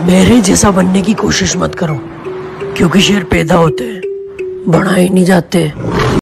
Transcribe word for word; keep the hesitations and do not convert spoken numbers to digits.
मेरे जैसा बनने की कोशिश मत करो, क्योंकि शेर पैदा होते हैं, बढ़ाए नहीं जाते।